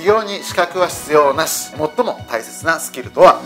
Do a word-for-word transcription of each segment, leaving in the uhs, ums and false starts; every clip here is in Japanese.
起業に資格は必要なし。最も大切なスキルとは？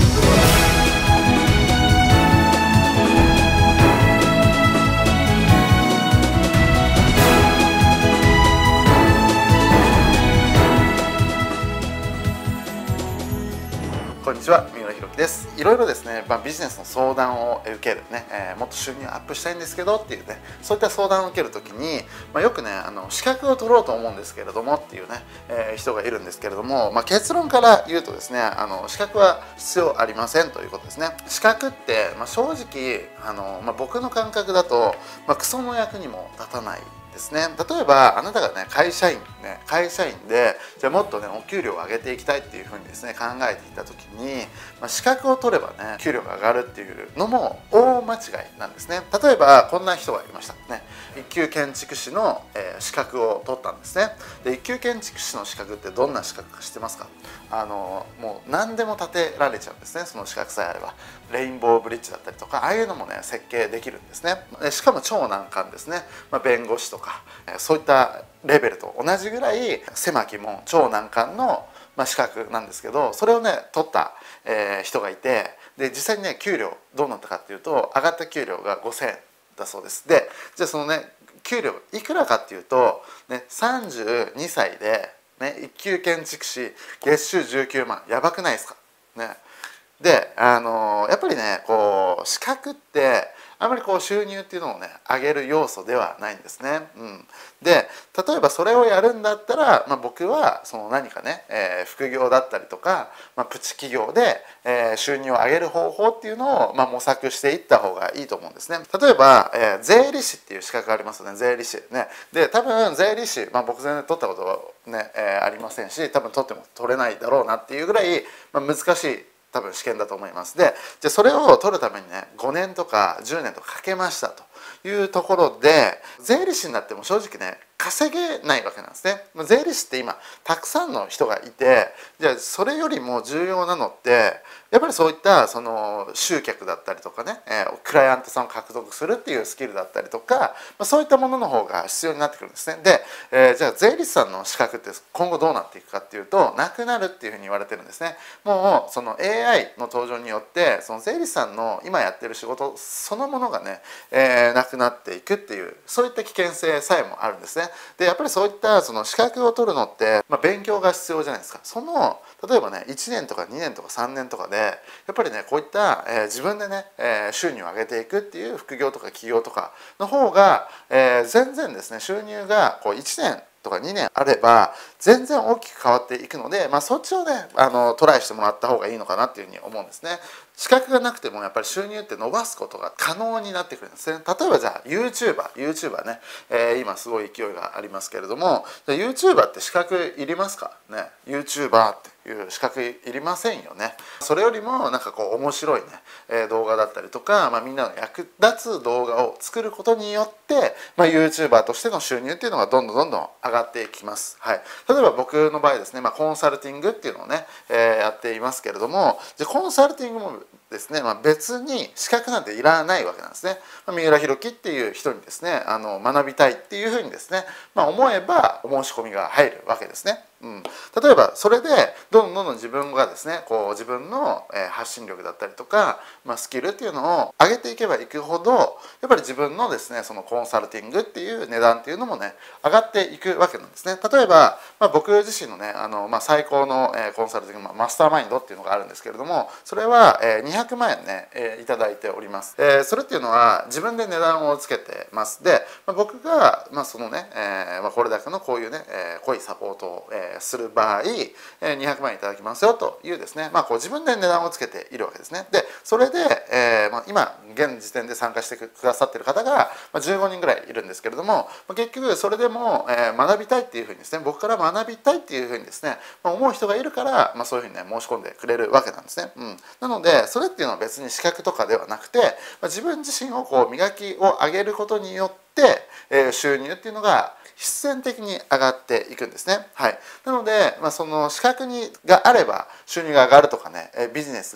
こんにちは、三浦弘樹です。いろいろですね、まあ、ビジネスの相談を受けるね、えー、もっと収入アップしたいんですけどっていうね、そういった相談を受けるときに、まあ、よくね、あの資格を取ろうと思うんですけれどもっていうね、えー、人がいるんですけれども、まあ、結論から言うとですね、あの資格は必要ありませんということですね。資格って、まあ、正直あの、まあ、僕の感覚だと、まあ、クソの役にも立たないですね。例えばあなたがね会社員ね会社員でじゃあもっとねお給料を上げていきたいっていうふうにですね考えていた時に、まあ、資格を取ればね給料が上がるっていうのも大間違いなんですね。例えばこんな人がいましたね。一級建築士の、えー、資格を取ったんですね。で一級建築士の資格ってどんな資格か知ってますか？あのもう何でも建てられちゃうんですね。その資格さえあればレインボーブリッジだったりとかああいうのもね設計できるんですね。しかも超難関ですね。まあ、弁護士とかそういったレベルと同じぐらい狭き門超難関の、まあ、資格なんですけど、それをね取った、えー、人がいて、で実際にね給料どうなったかっていうと上がった給料がごせんえんだそうです。でじゃあそのね給料いくらかっていうと、ね、さんじゅうにさいで、ね、一級建築士月収じゅうきゅうまん、やばくないですかね。であのー、やっぱりねこう資格ってあまりこう収入っていうのをね上げる要素ではないんですね。うん、で例えばそれをやるんだったら、まあ、僕はその何かね、えー、副業だったりとか、まあ、プチ企業で、えー、収入を上げる方法っていうのを、まあ、模索していった方がいいと思うんですね。例えば、えー、税理士っていう資格がありますよね。税理士ね。で多分税理士、まあ、僕全然取ったことはね、えー、ありませんし、多分取っても取れないだろうなっていうぐらい、まあ、難しい多分試験だと思います。でじゃあそれを取るためにねごねんとかじゅうねんとかかけましたというところで、税理士になっても正直ね稼げないわけなんですね。税理士って今たくさんの人がいて、じゃあそれよりも重要なのってやっぱりそういったその集客だったりとかね、えー、クライアントさんを獲得するっていうスキルだったりとか、まあ、そういったものの方が必要になってくるんですね。で、えー、じゃあ税理士さんの資格って今後どうなっていくかっていうとなくなるっていうふうに言われてるんですね。もうその エーアイ の登場によってその税理士さんの今やってる仕事そのものがね、えー、なくなっていくっていうそういった危険性さえもあるんですね。でやっぱりそういったその資格を取るのって、まあ、勉強が必要じゃないですか。その例えばねいちねんとかにねんとかさんねんとかでやっぱりねこういった、えー、自分でね、えー、収入を上げていくっていう副業とか起業とかの方が、えー、全然ですね収入がこういちねんとかにねんあれば全然大きく変わっていくので、まあ、そっちをねあのトライしてもらった方がいいのかなっていうふうに思うんですね。資格がなくてもやっぱり収入って伸ばすことが可能になってくるんですね。例えばじゃあ YouTuber、YouTuber ね、えー、今すごい勢いがありますけれども、YouTuber って資格いりますかね。YouTuber っていう資格いりませんよね。それよりもなんかこう面白いね、えー、動画だったりとか、まあ、みんなの役立つ動画を作ることによって、まあ、YouTuber としての収入っていうのがどんどんどんどん上がっていきます。はい、例えば僕の場合ですね、まあ、コンサルティングっていうのをね、えー、やっていますけれども、じゃコンサルティングもですね、まあ、別に資格なんていらないわけなんですね。まあ、三浦弘樹っていう人にですねあの学びたいっていうふうにですね、まあ、思えばお申し込みが入るわけですね。うん、例えばそれでどんどんどんどん自分がですねこう自分の発信力だったりとか、まあ、スキルっていうのを上げていけばいくほどやっぱり自分のですねそのコンサルティングっていう値段っていうのもね上がっていくわけなんですね。例えば、まあ、僕自身のねあの、まあ、最高のコンサルティング、まあ、マスターマインドっていうのがあるんですけれども、それはにひゃくまんえんねいただいております。えー、それっていうのは自分で値段をつけてます。で、まあ、僕が、まあ、そのね、えーまあ、これだけのこういうね、えー、濃いサポートを、えーする場合にひゃくまんえんいただきますよというですね、まあ、こう自分で値段をつけているわけですね。でそれで、えーまあ、今現時点で参加してくださっている方がじゅうごにんぐらいいるんですけれども、結局それでも、えー、学びたいっていうふうにですね僕から学びたいっていうふうにですね、まあ、思う人がいるから、まあ、そういうふうにね申し込んでくれるわけなんですね。うん、なのでそれっていうのは別に資格とかではなくて、まあ、自分自身をこう磨きを上げることによって、えー、収入っていうのが必然的に上がっていくんですね。はい、なので、まあ、その資格にがあれば収入が上がるとかねビジネスが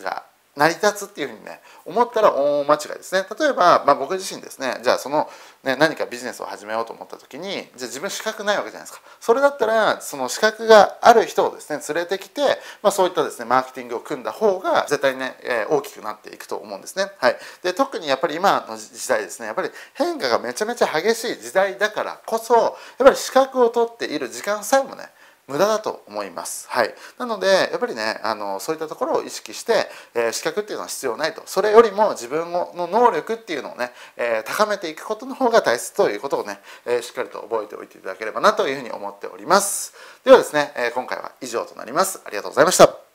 成り立つっていうふうにね思ったら大間違いですね。例えば、まあ、僕自身ですね、じゃあその、ね、何かビジネスを始めようと思った時に、じゃあ自分資格ないわけじゃないですか。それだったらその資格がある人をですね連れてきて、まあ、そういったですねマーケティングを組んだ方が絶対ね、えー、大きくなっていくと思うんですね。はい、で特にやっぱり今の時代ですね、やっぱり変化がめちゃめちゃ激しい時代だからこそ、やっぱり資格を取っている時間さえもね無駄だと思います。はい、なのでやっぱりねあのそういったところを意識して、えー、資格っていうのは必要ないと。それよりも自分の能力っていうのをね、えー、高めていくことの方が大切ということをね、えー、しっかりと覚えておいていただければなというふうに思っております。ではですね、えー、今回は以上となります。ありがとうございました。